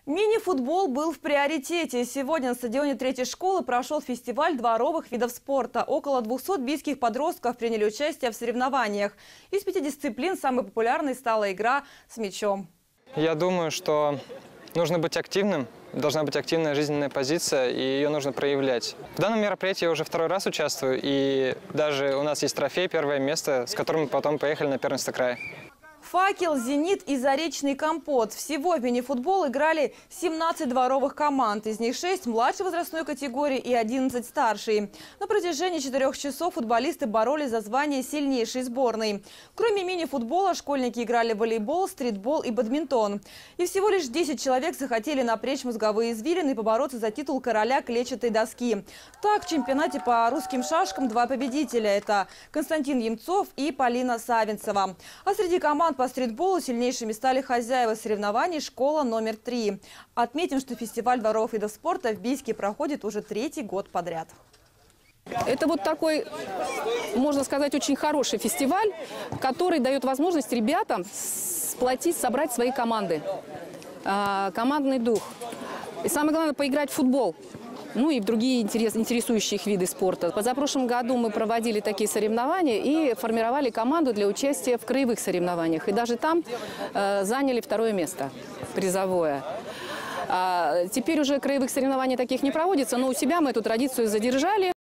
Мини-футбол был в приоритете. Сегодня на стадионе третьей школы прошел фестиваль дворовых видов спорта. Около 200 бийских подростков приняли участие в соревнованиях. Из 5 дисциплин самой популярной стала игра с мячом. Я думаю, что нужно быть активным. Должна быть активная жизненная позиция, и ее нужно проявлять. В данном мероприятии я уже второй раз участвую, и даже у нас есть трофей, первое место, с которым мы потом поехали на первенство края. «Факел», «Зенит» и «Заречный компот». Всего в мини-футбол играли 17 дворовых команд. Из них 6 младшей возрастной категории и 11 старшей. На протяжении 4 часов футболисты боролись за звание сильнейшей сборной. Кроме мини-футбола, школьники играли в волейбол, стритбол и бадминтон. И всего лишь 10 человек захотели напрячь мозговые извилины и побороться за титул короля клетчатой доски. Так, в чемпионате по русским шашкам 2 победителя. Это Константин Емцов и Полина Савинцева. А среди команд по стритболу сильнейшими стали хозяева соревнований «Школа номер 3». Отметим, что фестиваль дворовых видов спорта в Бийске проходит уже 3-й год подряд. Это вот такой, можно сказать, очень хороший фестиваль, который дает возможность ребятам сплотить, собрать свои команды. Командный дух. И самое главное – поиграть в футбол. Ну и в другие интересующие их виды спорта. Позапрошлом году мы проводили такие соревнования и формировали команду для участия в краевых соревнованиях. И даже там заняли 2-е место, призовое. Теперь уже краевых соревнований таких не проводится, но у себя мы эту традицию задержали.